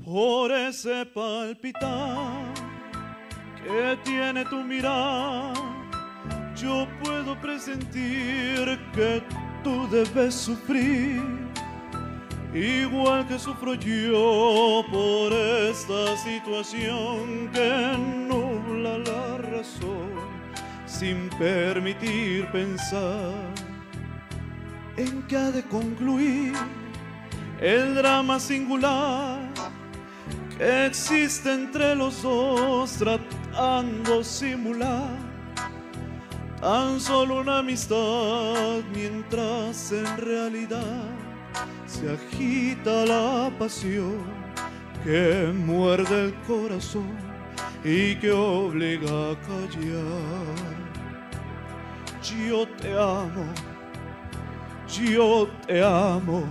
por ese palpitar que tiene tu mirar. Yo puedo presentir que tú debes sufrir, igual que sufro yo por esta situación que nubla la razón, sin permitir pensar en que ha de concluir el drama singular que existe entre los dos, tratando simular tan solo una amistad, mientras en realidad se agita la pasión que muerde el corazón y que obliga a callar. Yo te amo, yo te amo.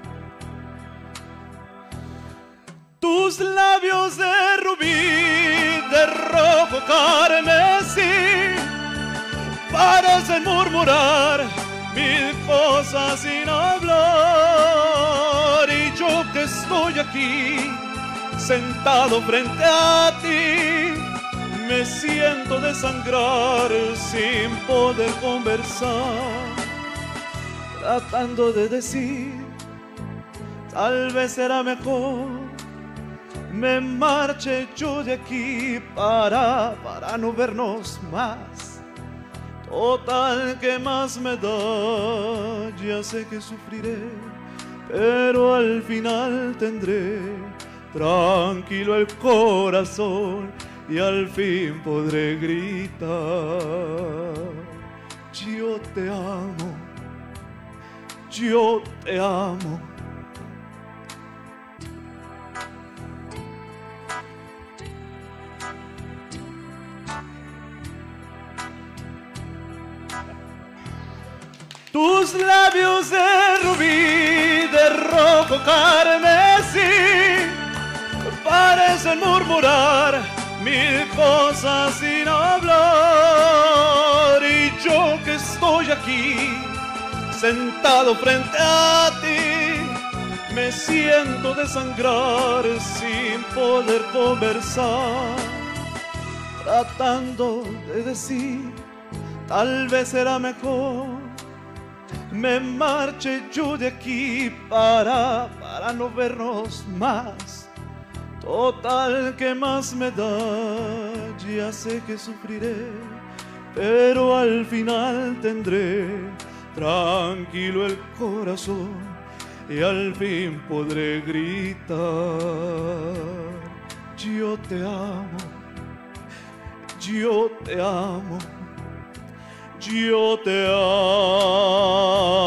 Tus labios de rubí, de rojo carmesí, parecen murmurar mil cosas sin hablar. Y yo que estoy aquí, sentado frente a ti, me siento desangrar sin poder conversar, tratando de decir, tal vez será mejor me marche yo de aquí para no vernos más. Total, que más me da, ya sé que sufriré, pero al final tendré tranquilo el corazón y al fin podré gritar. Yo te amo, yo te amo. Tus labios de rubí, de rojo carmesí, parecen murmurar mil cosas sin hablar. Y yo que estoy aquí, sentado frente a ti, me siento desangrar sin poder conversar, tratando de decir, tal vez será mejor me marche yo de aquí para no vernos más. Total, que más me da, ya sé que sufriré, pero al final tendré tranquilo el corazón y al fin podré gritar. Yo te amo, yo te amo, yo te amo.